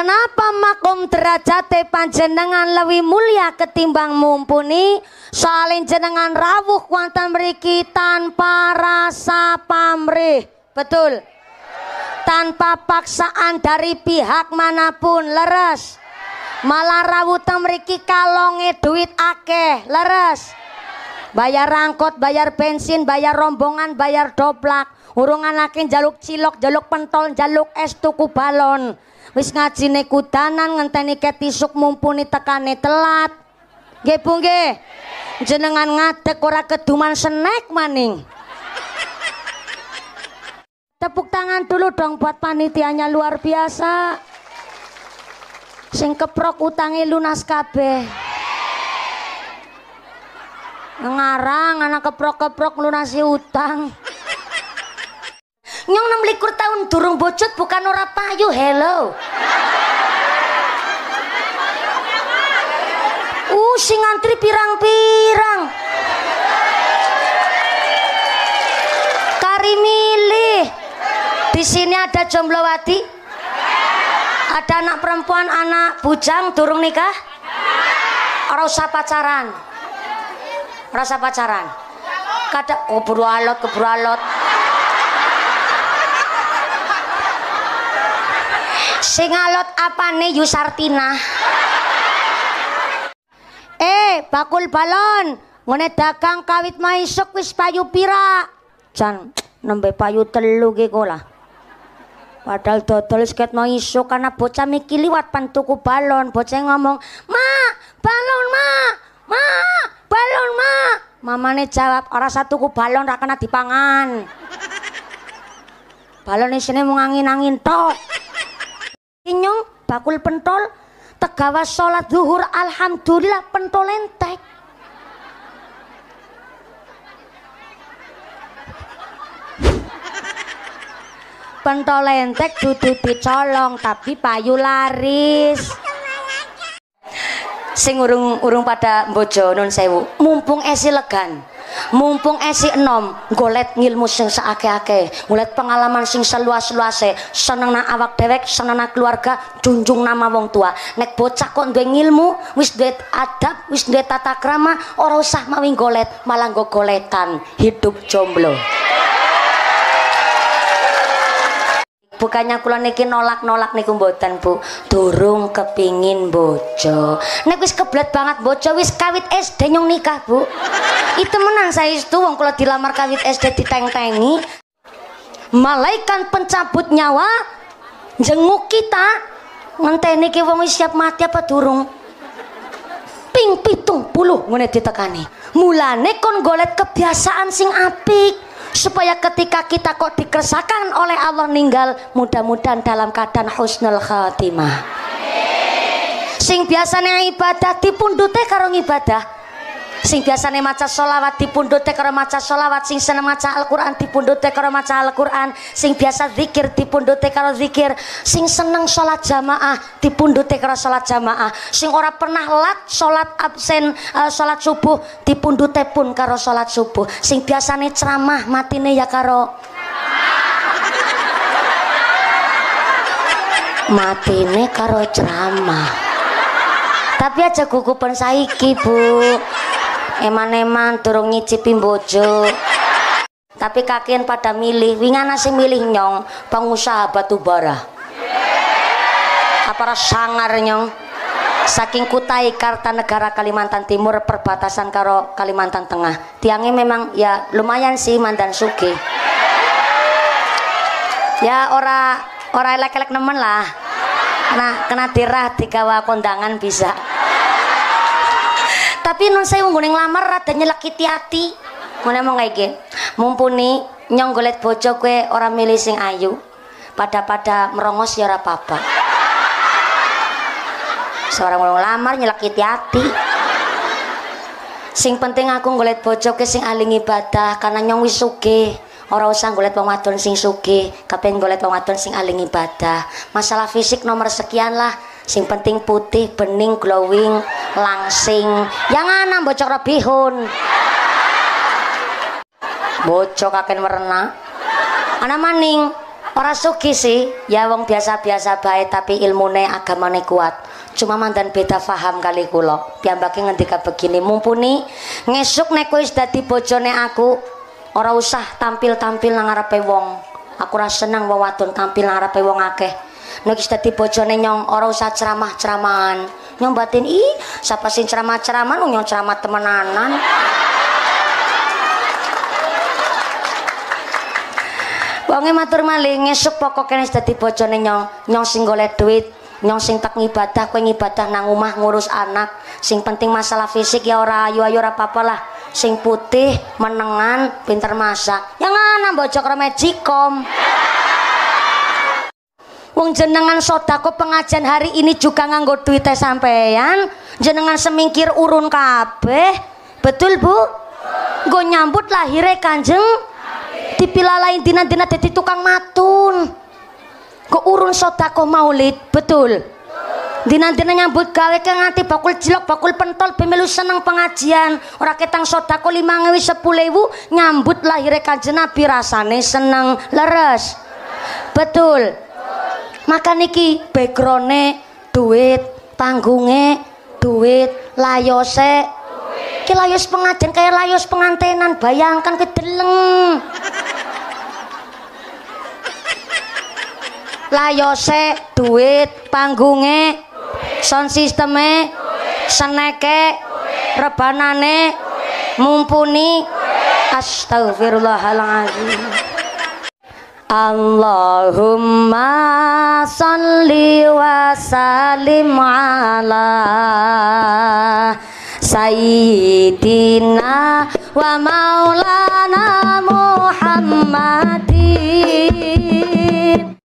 Kenapa makom derajate panjenengan lebih mulia ketimbang mumpuni? Soalin jenengan rawuh wonten mriki tanpa rasa pamrih. Betul. Tanpa paksaan dari pihak manapun, leres. Malah rawuh teng mriki kalonge duit akeh, leres. Bayar angkot, bayar bensin, bayar rombongan, bayar doplak. Urunganake njaluk cilok, njaluk pentol, njaluk es tuku balon. Wis ngajine kudanan ngenteni ketisuk mumpuni tekane telat. Nggih Bu nggih. Jenengan ngadeg ora keduman snack maning. Tepuk tangan dulu dong buat panitianya, luar biasa. Sing keprok utange lunas kabeh. Ngarang anak keprok-keprok lunasi utang. Nyong 26 tahun durung bojot bukan ora payu, hello. Sing ngantri pirang-pirang. Kari milih. Di sini ada jomblowati. Ada anak perempuan, anak bujang durung nikah. Ora usah pacaran. Ora usah pacaran. Kadang keburu alot. Sing alot apane Yusartina? Bakul balon ngene dagang kawit maisuk wis payu pira? Jan nembe payu telu ge kola. Padahal dodol seket maisuk karena bocah miki liwat pan tuku balon. Bocah ngomong, "Ma, balon, Ma. Ma, balon, Ma." Mamane jawab, "Ora satuku balon ra kena dipangan." Balon isine mung angin-angin tok. Nyong bakul pentol tegawa sholat zuhur alhamdulillah pentol entek. Pentol entek dudu dicolong tapi payu laris. Sing urung pada mbojo nun sewu, mumpung esi legan, mumpung esi enom, golet ngilmu sing seake-ake, golet pengalaman sing seluas-luase, seneng nang awak dewek, seneng nang keluarga, junjung nama wong tua. Nek bocah kok duwe ngilmu, wis duwe adab, wis duwe tata krama, ora usah mawi golet, malah nggo goletan, hidup jomblo. Bukannya kula niki nolak niku mboten Bu, durung kepingin bojo. Nek wis keblet banget bojo wis kawit SD nyong nikah Bu. Itu menang saestu wong kula dilamar kawit SD diteng-tengi. Malaikat pencabut nyawa jenguk kita. Ngenteni ki wong wis siap mati apa durung? Ping 70 ngene ditekani. Mulane kon golet kebiasaan sing apik. Supaya ketika kita kok dikersakakan oleh Allah ninggal, mudah-mudahan dalam keadaan husnul khatimah. Sing biasanya ibadah dipundhute karo ibadah. Sing biasanya maca sholawat dipundhute karo maca sholawat. Sing seneng maca Al-Quran dipundhute karo maca Al-Quran. Sing biasa zikir dipundhute karo zikir. Sing seneng sholat jamaah dipundhute karo sholat jamaah. Sing ora pernah lat sholat absen sholat subuh dipundhute pun karo sholat subuh. Sing biasanya ceramah matine ya karo matine karo ceramah. Tapi aja gugupan saiki Bu. Eman-eman durung nyicipi bojo. Tapi kakian pada milih, wingana sing milih nyong pengusaha batu bara. Apa sangar nyong? Saking Kutai Kartanegara Kalimantan Timur perbatasan karo Kalimantan Tengah. Tiangnya memang ya lumayan sih mandan sugih. Ya ora elek-elek nemen lah. Kena dirah digawa kondangan bisa. Tapi nun saya nggone nglamar rada nyelekiti ati. Ngene mong kayak gini. Mumpuni nyong golet bojo kue orang milih sing ayu. Pada merongos ya ora apa-apa. Seorang nglamar nyelekiti ati. Sing penting aku golet bojo kue sing ahli ibadah karena nyong wis sugih. Ora usah golet wong wadon sing sugih, kepen golet wong wadon sing ahli ibadah. Masalah fisik nomor sekian lah. Sing penting putih, bening, glowing, langsing. Yang ana bocok rebihun. Bocok kaken werna. Ana maning Ora sugih sih, ya wong biasa-biasa bae tapi ilmune agamane kuat. Cuma mandan beda paham kali kula. Piyambake ngendika begini, mumpuni ngesuk nek wis dadi bojone aku, ora usah tampil-tampil nang ngarepe wong. Aku ora seneng wong wadon tampil nang ngarepe wong akeh. Nek wis dadi bojone nyong ora usah ceramah-ceramahan. Nyong batin sapa sing ceramah-ceramahan nyong ceramah temenanan. Wonge matur malih ngesuk pokoke wis dadi bojone nyong sing golek duit, nyong sing tak ngibadah, kowe ngibadah nang omah ngurus anak. Sing penting masalah fisik ya ora ayu-ayu ora apa-apa lah. Sing putih, menengan, pinter masak. Yang ana bojok Magicom. Wong jenengan sodako pengajian hari ini juga nganggo duite sampean, jenengan semingkir urun kabeh. Betul, Bu? Nggo nyambut lahire Kanjeng dipilalain dina-dina dadi tukang matun. Kok urun sedekah maulid, betul. Dina-dina nyambut gawe ke nganti bakul cilok, bakul pentol bemelu seneng pengajian. Ora ketang sedekah 5.000 10.000 nyambut lahire Kanjeng Nabi rasane seneng, leres. Betul. Maka niki background-e duit, panggunge duit, layose ki layos pengajian kayak layos pengantenan, bayangkan kedeleng. Layose duit, panggunge sound sisteme, seneke, rebanane, mumpuni. Astagfirullahaladzim. Allahumma sholli wa sallim ala sayyidina wa maulana Muhammadin